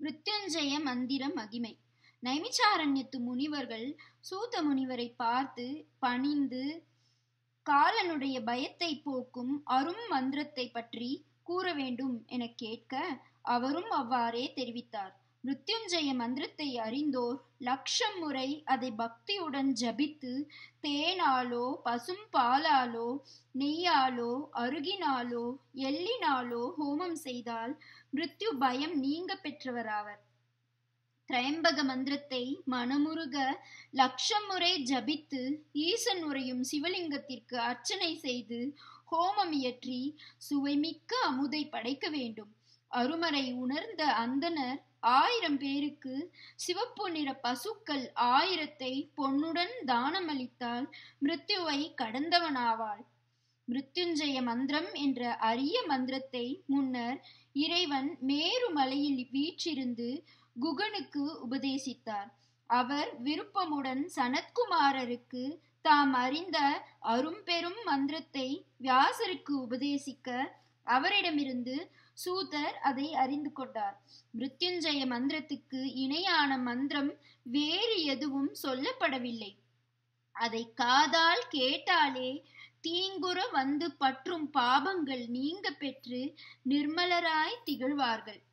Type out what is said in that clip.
மிருத்யுஞ்சய மந்திர மகிமை. நைமிச்சாரண்யத்து முனிவர்கள் சூத முனிவரை பார்த்து பணிந்து காலனுடைய பயத்தை போக்கும் அரும் மந்திரத்தை பற்றி கூற வேண்டும் என கேட்க அவரும் அவ்வாறே தெரிவித்தார். மிருத்யுஞ்சய மந்திரத்தை அறிந்தோர் 1,00,000 முறை அதை பக்தியுடன் ஜபித்து தேனாலோ பசும் பாலாலோ நெய்யாலோ அருகினாலோ எள்ளினாலோ ஹோமம் செய்தால் மிருத்யு பயம் நீங்க பெற்றவராவர். திரையம்பக மந்திரத்தை மனமுருக 1,00,000 முறை ஜபித்து ஈசன் உரையும் சிவலிங்கத்திற்கு அர்ச்சனை செய்து ஹோமம் இயற்றி சுவைமிக்க அமுதை படைக்க வேண்டும். அருமறை உணர்ந்த அந்தனர் 1000 பேருக்கு சிவப்பு நிற பசுக்கள் 1000 பொன்னுடன் தானமளித்தால் மிருத்யுவை கடந்தவனாவாள். மிருத்யுஞ்சய மந்திரம் என்ற அரிய மந்திரத்தை முன்னர் இறைவன் மேரு மலையில் வீற்றிருந்து குகனுக்கு உபதேசித்தார். அவர் விருப்பமுடன் சனத்குமாரருக்கு தாம் அறிந்த அரும்பெரும் மந்திரத்தை வியாசருக்கு உபதேசிக்க அவரிடமிருந்து சூதர் அதை அறிந்து கொண்டார். மிருத்யுஞ்சய மந்திரத்துக்கு இணையான மந்திரம் வேறு எதுவும் சொல்லப்படவில்லை. அதை காதால் கேட்டாலே தீங்குற வந்து பற்றும் பாபங்கள் நீங்க பெற்று நிர்மலராய் திகழ்வார்கள்.